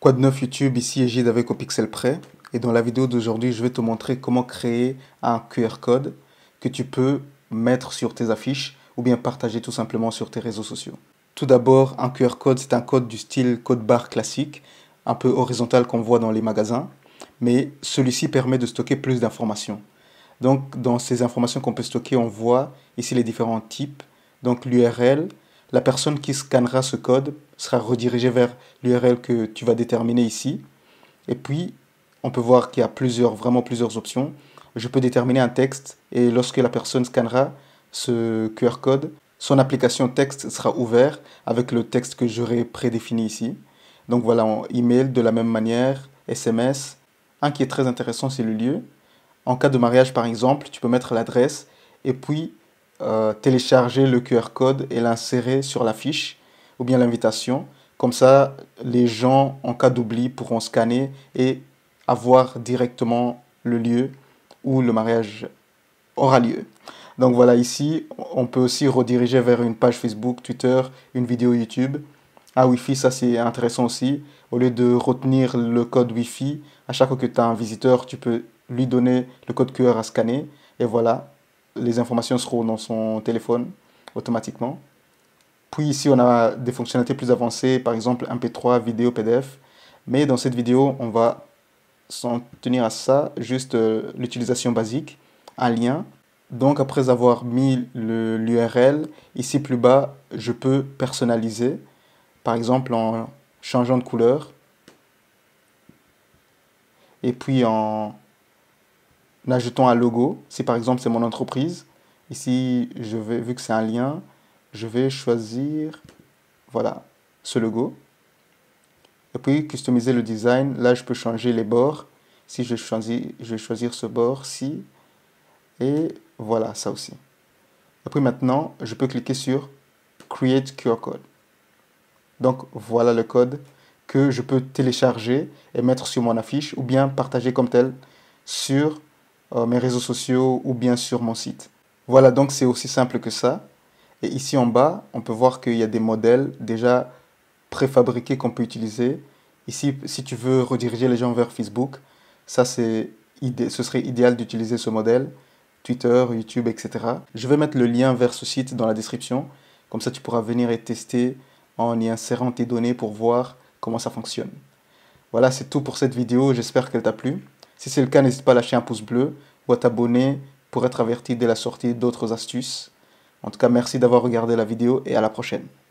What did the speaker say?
Quoi de neuf YouTube, ici Egide avec Au Pixel Près. Et dans la vidéo d'aujourd'hui, je vais te montrer comment créer un QR code que tu peux mettre sur tes affiches ou bien partager tout simplement sur tes réseaux sociaux. Tout d'abord, un QR code, c'est un code du style code barre classique, un peu horizontal qu'on voit dans les magasins, mais celui-ci permet de stocker plus d'informations. Donc, dans ces informations qu'on peut stocker, on voit ici les différents types. Donc, l'URL, la personne qui scannera ce code sera redirigée vers l'URL que tu vas déterminer ici. Et puis, on peut voir qu'il y a vraiment plusieurs options. Je peux déterminer un texte et lorsque la personne scannera ce QR code, son application texte sera ouverte avec le texte que j'aurai prédéfini ici. Donc voilà, en email de la même manière, SMS. Un qui est très intéressant, c'est le lieu. En cas de mariage, par exemple, tu peux mettre l'adresse et puis télécharger le QR code et l'insérer sur l'affiche ou bien l'invitation. Comme ça, les gens, en cas d'oubli, pourront scanner et avoir directement le lieu où le mariage aura lieu. Donc voilà, ici, on peut aussi rediriger vers une page Facebook, Twitter, une vidéo YouTube. Un Wi-Fi, ça c'est intéressant aussi. Au lieu de retenir le code Wi-Fi, à chaque fois que tu as un visiteur, tu peux lui donner le code QR à scanner. Et voilà, les informations seront dans son téléphone automatiquement. Puis ici, on a des fonctionnalités plus avancées, par exemple MP3, vidéo, PDF. Mais dans cette vidéo, on va s'en tenir à ça, juste l'utilisation basique, un lien. Donc après avoir mis l'URL, ici plus bas, je peux personnaliser, par exemple en changeant de couleur, et puis en ajoutant un logo. Si par exemple c'est mon entreprise, ici, vu que c'est un lien, je vais choisir, voilà, ce logo. Et puis customiser le design, là je peux changer les bords. Si je vais choisir ce bord-ci, et voilà, ça aussi. Et puis maintenant, je peux cliquer sur Create QR Code. Donc voilà le code que je peux télécharger et mettre sur mon affiche ou bien partager comme tel sur mes réseaux sociaux ou bien sur mon site. Voilà, donc c'est aussi simple que ça. Et ici en bas, on peut voir qu'il y a des modèles déjà préfabriqués qu'on peut utiliser. Ici, si tu veux rediriger les gens vers Facebook, ça ce serait idéal d'utiliser ce modèle. Twitter, YouTube, etc. Je vais mettre le lien vers ce site dans la description. Comme ça, tu pourras venir et tester en y insérant tes données pour voir comment ça fonctionne. Voilà, c'est tout pour cette vidéo. J'espère qu'elle t'a plu. Si c'est le cas, n'hésite pas à lâcher un pouce bleu ou à t'abonner pour être averti dès la sortie d'autres astuces. En tout cas, merci d'avoir regardé la vidéo et à la prochaine.